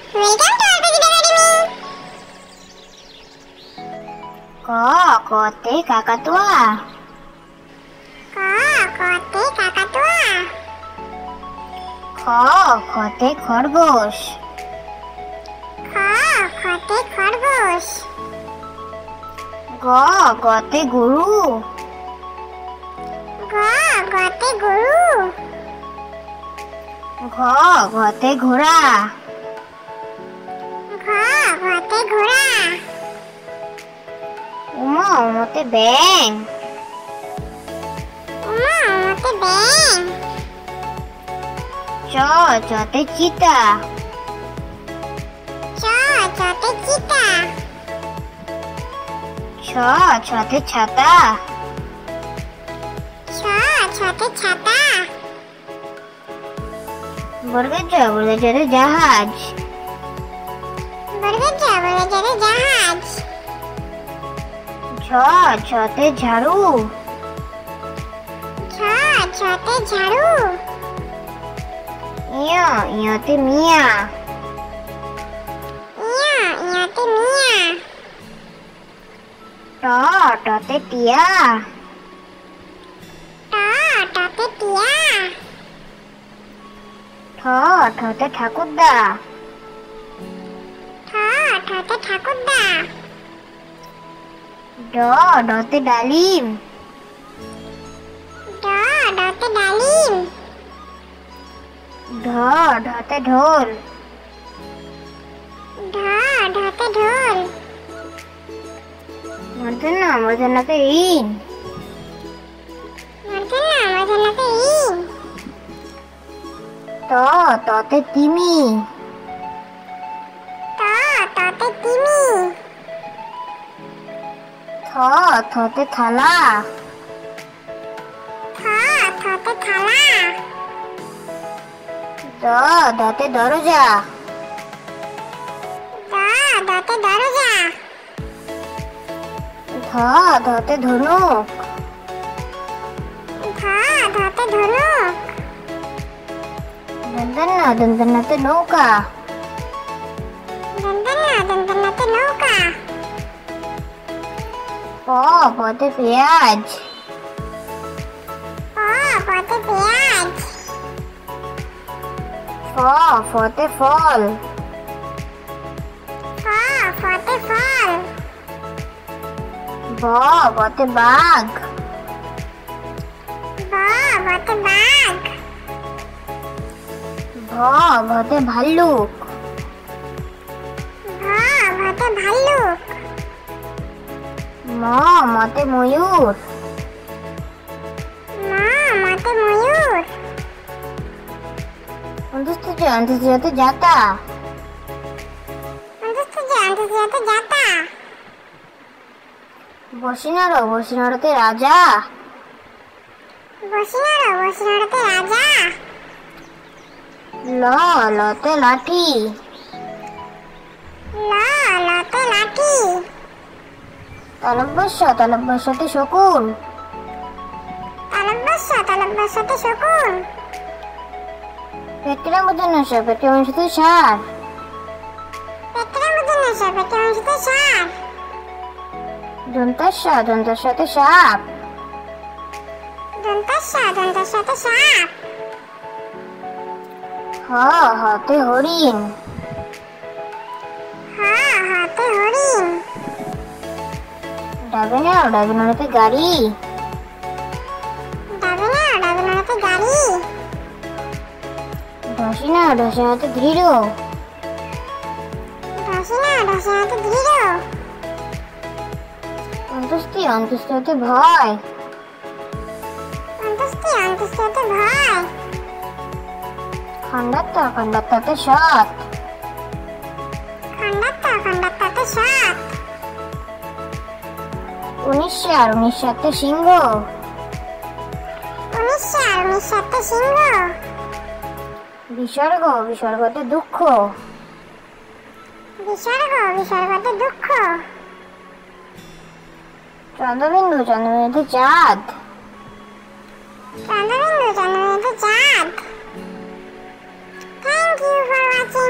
Welcome to Alphabet Academy. ক কতে কাকাতুয়া। ক কতে কাকাতুয়া। খ খতে খরগোশ। খ খতে খরগোশ। গ গতে গরু। গ গতে গরু। ঘ ঘতে ঘোড়া। ঘ ঘতে ঘোড়া। উম উমতে ব্যাং। উমতে ব্যাং। চ চতে চিতা। চ চতে চিতা। ছ ছতে ছাতা। ছ ছতে ছাতা। বর্গের জতে জাহাজ। বর্গের জতে জাহাজ। ঝ ঝতে ঝাড়ু। ঝ ঝতে ঝাড়ু। ইয় ইয়তে মিয়া। ইয় ইয়তে মিয়া। ট টতে টিয়া। ট টতে টিয়া। ঠ ঠতে ঠাকুরদা। ঠ ঠতে ঠাকুরদা। ড ডতে ডালিম। ড ডতে ডালিম। ঢ ঢতে ঢোল। ঢ ঢতে ঢোল। মূর্ধন্যতে ঋণ। মূর্ধন্যতে ইন। ত ততে তিমি। ত ততে তিমি। থ থতে থালা। থ থতে থালা। দ দতে দরজা। দ দতে দরজা। ধ ধতে ধনুক। ধ ধতে ধনুক। দন্তন্যতে নৌকা। দন্তন্যতে নৌকা। প পতে পেঁয়াজ। প পতে পেঁয়াজ। ফ ফতে ফল। ফ ফতে ফল। ব বতে বাঘ। ব বতে বাঘ। ভ ভতে ভাল্লুক। ভ ভতে ভাল্লুক। ম মতে ময়ূর। ম মতে ময়ূর। অন্তস্থতে জাতা। অন্তস্থতে জাতা। বসিনাড়তে রাজা। বসিনাড়তে রাজা। ল লতে লাঠি। ল লতে লাঠি। তালব্যস্যতে শকুন। তালব্যস্যতে শকুন। পেটে অংশতে ষাঁড়। পেটে অংশতে ষাঁড়। দন্তস্যতে সাপ। দন্তস্যতে সাপ। হ হতে হরিণ। হ হতে হরিণ। ডাবিনাড়তে গাড়ি। ডাবিনাড়তে গাড়ি। ঢসিনাড়তে দৃঢ়। ঢসিনাড়তে দৃঢ়। অন্তস্থতে ভয়। অন্তস্থতে ভয়। খণ্ডাত্মতে সৎ। খণ্ডাত্মতে সৎ। উনিশতে সিংহ। উনিশতে সিংহ। বিসর্গতে দুঃখ। বিসর্গতে দুঃখ। চন্দ্রবিন্দুতে চাঁদ। চন্দ্রবিন্দুতে চাঁদ। Thank you for watching.